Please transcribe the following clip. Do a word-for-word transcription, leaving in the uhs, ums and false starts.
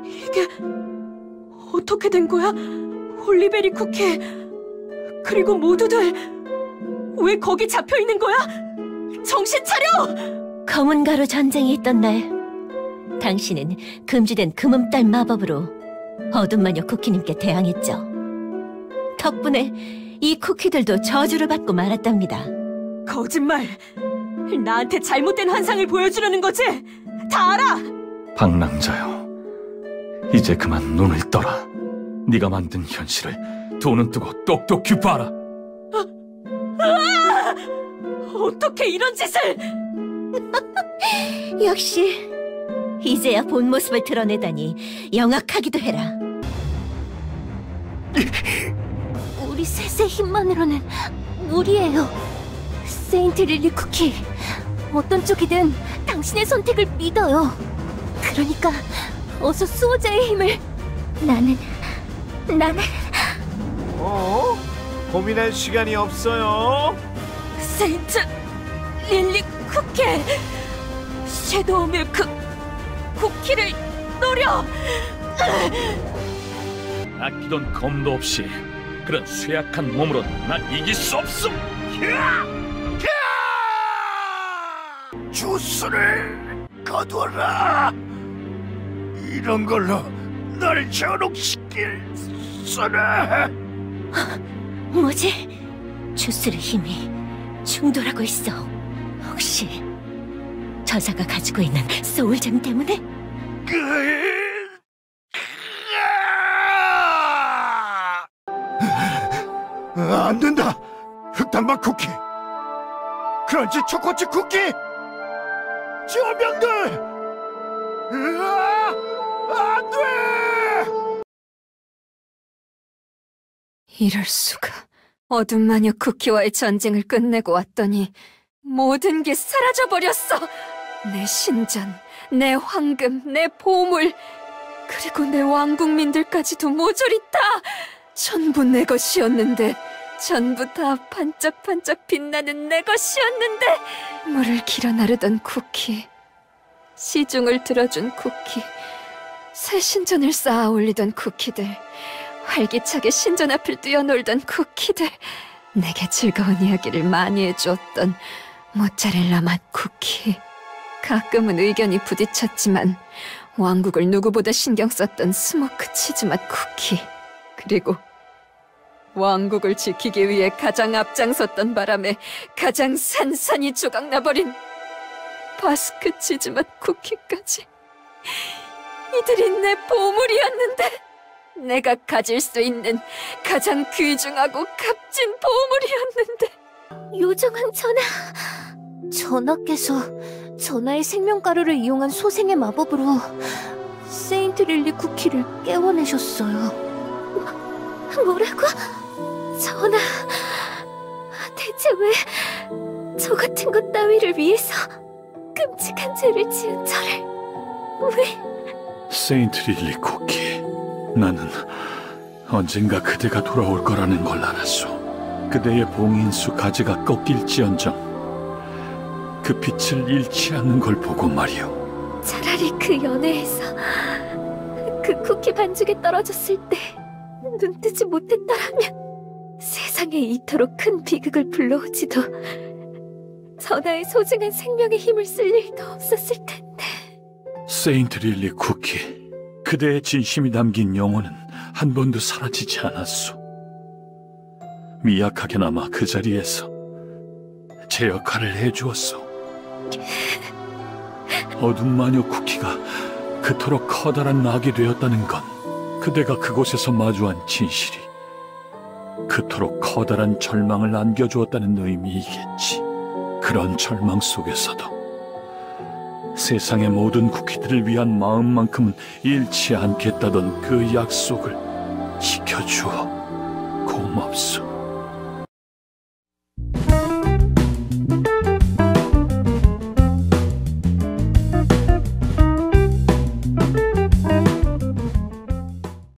이게 어떻게 된 거야? 홀리베리 쿠키, 그리고 모두들 왜 거기 잡혀 있는 거야? 정신 차려! 검은 가루 전쟁이 있던 날, 당신은 금지된 금음달 마법으로 어둠 마녀 쿠키님께 대항했죠. 덕분에 이 쿠키들도 저주를 받고 말았답니다. 거짓말! 나한테 잘못된 환상을 보여주려는 거지? 다 알아! 방랑자여, 이제 그만 눈을 떠라. 네가 만든 현실을 두 눈 뜨고 똑똑히 봐라. 아, 아! 어떻게 이런 짓을! 역시 이제야 본 모습을 드러내다니 영악하기도 해라. 우리 셋의 힘만으로는 무리예요. 세인트 릴리 쿠키, 어떤 쪽이든 당신의 선택을 믿어요. 그러니까 어서 수호자의 힘을. 나는... 나는... 어? 고민할 시간이 없어요. 세인트 릴리 쿠키! 섀도우 밀크 쿠키를 노려! 아끼던 검도 없이 그런 쇠약한 몸으로 난 이길 수 없음! 주스를 거두어라. 이런 걸로 널 전혹시킬 수는. 뭐지? 주스의 힘이 충돌하고 있어. 혹시 저자가 가지고 있는 소울잼 때문에? 안 된다. 흑단맛 쿠키, 크런치 초코칩 쿠키, 저명들! 안 돼! 이럴 수가. 어둠 마녀 쿠키와의 전쟁을 끝내고 왔더니 모든 게 사라져버렸어. 내 신전, 내 황금, 내 보물, 그리고 내 왕국민들까지도 모조리 다 전부 내 것이었는데, 전부 다 반짝반짝 빛나는 내 것이었는데, 물을 길어 나르던 쿠키, 시중을 들어준 쿠키, 새 신전을 쌓아 올리던 쿠키들, 활기차게 신전 앞을 뛰어놀던 쿠키들, 내게 즐거운 이야기를 많이 해주었던 모짜렐라 맛 쿠키, 가끔은 의견이 부딪혔지만 왕국을 누구보다 신경 썼던 스모크 치즈 맛 쿠키, 그리고 왕국을 지키기 위해 가장 앞장섰던 바람에 가장 산산이 조각나버린 바스크 치즈 맛 쿠키까지. 이들이 내 보물이었는데, 내가 가질 수 있는 가장 귀중하고 값진 보물이었는데. 요정한 전하, 전하께서 전하의 생명가루를 이용한 소생의 마법으로 세인트 릴리 쿠키를 깨워내셨어요. 뭐, 뭐라고? 전하, 대체 왜 저 같은 것 따위를 위해서 끔찍한 죄를 지은 저를 왜... 세인트 릴리 쿠키, 나는 언젠가 그대가 돌아올 거라는 걸 알았소. 그대의 봉인수 가지가 꺾일지언정 그 빛을 잃지 않는 걸 보고 말이오. 차라리 그 연회에서 그 쿠키 반죽에 떨어졌을 때 눈뜨지 못했더라면 세상에 이토록 큰 비극을 불러오지도 전하의 소중한 생명의 힘을 쓸 일도 없었을 텐데. 세인트 릴리 쿠키, 그대의 진심이 담긴 영혼은 한 번도 사라지지 않았소. 미약하게나마 그 자리에서 제 역할을 해주었소. 어둠 마녀 쿠키가 그토록 커다란 낙이 되었다는 건 그대가 그곳에서 마주한 진실이 그토록 커다란 절망을 안겨주었다는 의미이겠지. 그런 절망 속에서도 세상의 모든 쿠키들을 위한 마음만큼은 잃지 않겠다던 그 약속을 지켜주어 고맙소.